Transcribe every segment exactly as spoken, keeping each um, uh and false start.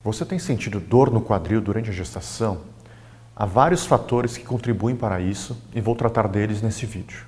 Você tem sentido dor no quadril durante a gestação? Há vários fatores que contribuem para isso e vou tratar deles nesse vídeo.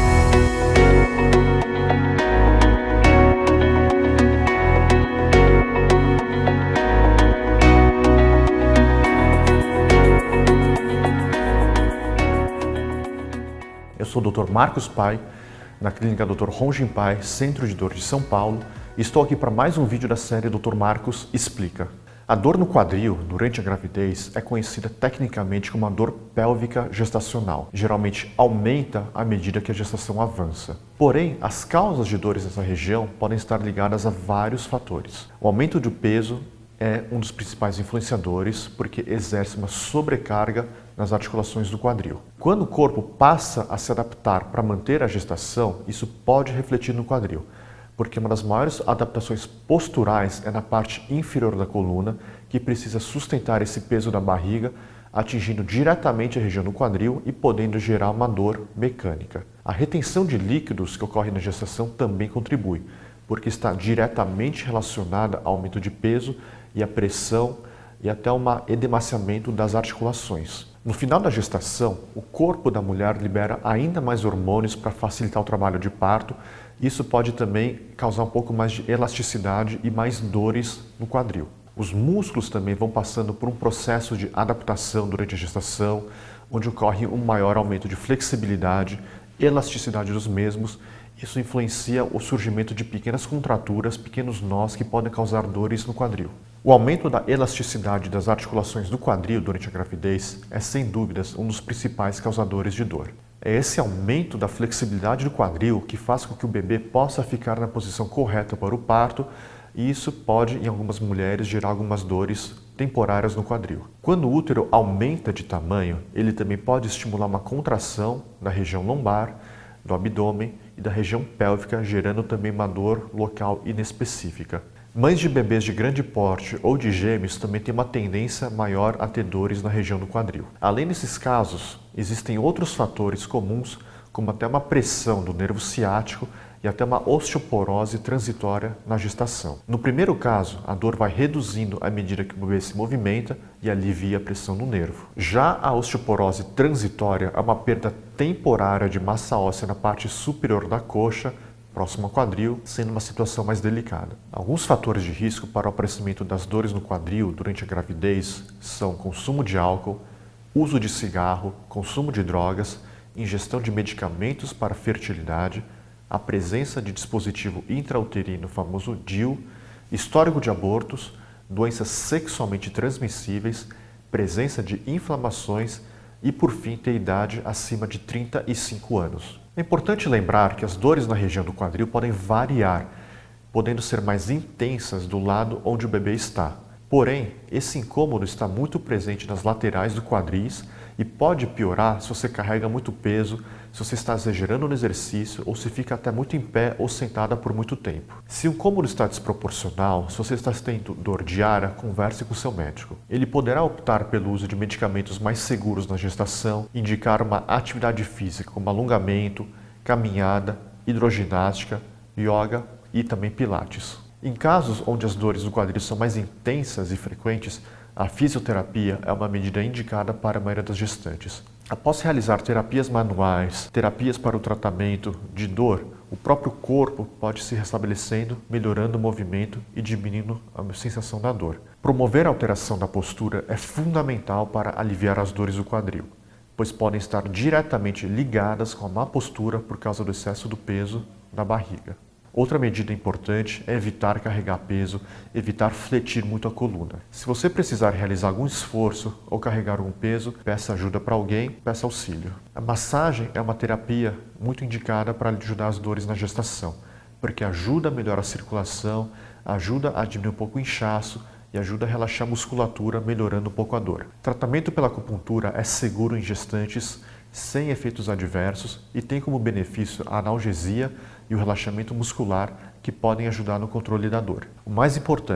Eu sou o doutor Marcos Pai, na clínica doutor Ronjin Pai, Centro de Dor de São Paulo, e estou aqui para mais um vídeo da série doutor Marcos Explica. A dor no quadril durante a gravidez é conhecida tecnicamente como a dor pélvica gestacional. Geralmente aumenta à medida que a gestação avança. Porém, as causas de dores nessa região podem estar ligadas a vários fatores. O aumento do peso é um dos principais influenciadores porque exerce uma sobrecarga nas articulações do quadril. Quando o corpo passa a se adaptar para manter a gestação, isso pode refletir no quadril, porque uma das maiores adaptações posturais é na parte inferior da coluna, que precisa sustentar esse peso da barriga, atingindo diretamente a região do quadril e podendo gerar uma dor mecânica. A retenção de líquidos que ocorre na gestação também contribui, porque está diretamente relacionada ao aumento de peso e a pressão e até um edemaciamento das articulações. No final da gestação, o corpo da mulher libera ainda mais hormônios para facilitar o trabalho de parto. Isso pode também causar um pouco mais de elasticidade e mais dores no quadril. Os músculos também vão passando por um processo de adaptação durante a gestação, onde ocorre um maior aumento de flexibilidade, elasticidade dos mesmos. Isso influencia o surgimento de pequenas contraturas, pequenos nós que podem causar dores no quadril. O aumento da elasticidade das articulações do quadril durante a gravidez é, sem dúvidas, um dos principais causadores de dor. É esse aumento da flexibilidade do quadril que faz com que o bebê possa ficar na posição correta para o parto, e isso pode, em algumas mulheres, gerar algumas dores temporárias no quadril. Quando o útero aumenta de tamanho, ele também pode estimular uma contração da região lombar, do abdômen e da região pélvica, gerando também uma dor local inespecífica. Mães de bebês de grande porte ou de gêmeos também têm uma tendência maior a ter dores na região do quadril. Além desses casos, existem outros fatores comuns, como até uma pressão do nervo ciático e até uma osteoporose transitória na gestação. No primeiro caso, a dor vai reduzindo à medida que o bebê se movimenta e alivia a pressão no nervo. Já a osteoporose transitória é uma perda temporária de massa óssea na parte superior da coxa, próximo ao quadril, sendo uma situação mais delicada. Alguns fatores de risco para o aparecimento das dores no quadril durante a gravidez são consumo de álcool, uso de cigarro, consumo de drogas, ingestão de medicamentos para fertilidade, a presença de dispositivo intrauterino, famoso D I U, histórico de abortos, doenças sexualmente transmissíveis, presença de inflamações e, por fim, ter idade acima de trinta e cinco anos. É importante lembrar que as dores na região do quadril podem variar, podendo ser mais intensas do lado onde o bebê está. Porém, esse incômodo está muito presente nas laterais do quadris e pode piorar se você carrega muito peso, se você está exagerando no exercício ou se fica até muito em pé ou sentada por muito tempo. Se o incômodo está desproporcional, se você está tendo dor diária, converse com seu médico. Ele poderá optar pelo uso de medicamentos mais seguros na gestação, indicar uma atividade física como alongamento, caminhada, hidroginástica, yoga e também pilates. Em casos onde as dores do quadril são mais intensas e frequentes, a fisioterapia é uma medida indicada para a maioria das gestantes. Após realizar terapias manuais, terapias para o tratamento de dor, o próprio corpo pode se restabelecendo, melhorando o movimento e diminuindo a sensação da dor. Promover a alteração da postura é fundamental para aliviar as dores do quadril, pois podem estar diretamente ligadas com a má postura por causa do excesso do peso na barriga. Outra medida importante é evitar carregar peso, evitar fletir muito a coluna. Se você precisar realizar algum esforço ou carregar algum peso, peça ajuda para alguém, peça auxílio. A massagem é uma terapia muito indicada para ajudar as dores na gestação, porque ajuda a melhorar a circulação, ajuda a diminuir um pouco o inchaço e ajuda a relaxar a musculatura, melhorando um pouco a dor. Tratamento pela acupuntura é seguro em gestantes, sem efeitos adversos e tem como benefício a analgesia e o relaxamento muscular que podem ajudar no controle da dor. O mais importante,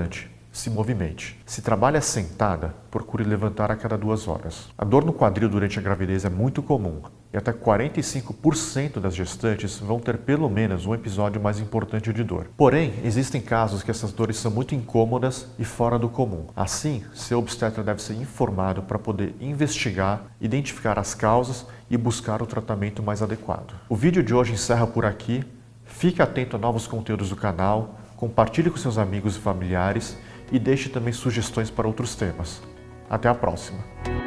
Se movimente. Se trabalha sentada, procure levantar a cada duas horas. A dor no quadril durante a gravidez é muito comum e até quarenta e cinco por cento das gestantes vão ter pelo menos um episódio mais importante de dor. Porém, existem casos que essas dores são muito incômodas e fora do comum. Assim, seu obstetra deve ser informado para poder investigar, identificar as causas e buscar o tratamento mais adequado. O vídeo de hoje encerra por aqui. Fique atento a novos conteúdos do canal, compartilhe com seus amigos e familiares e deixe também sugestões para outros temas. Até a próxima!